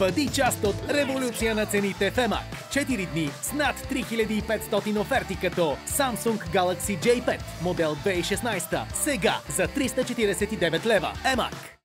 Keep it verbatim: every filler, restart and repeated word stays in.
Бъди част от революция на цените в Емак. четири дни с над три хиляди и петстотин оферти като Samsung Galaxy джей пет, модел две хиляди и шестнадесета. Сега за триста четиридесет и девет лева. Емак.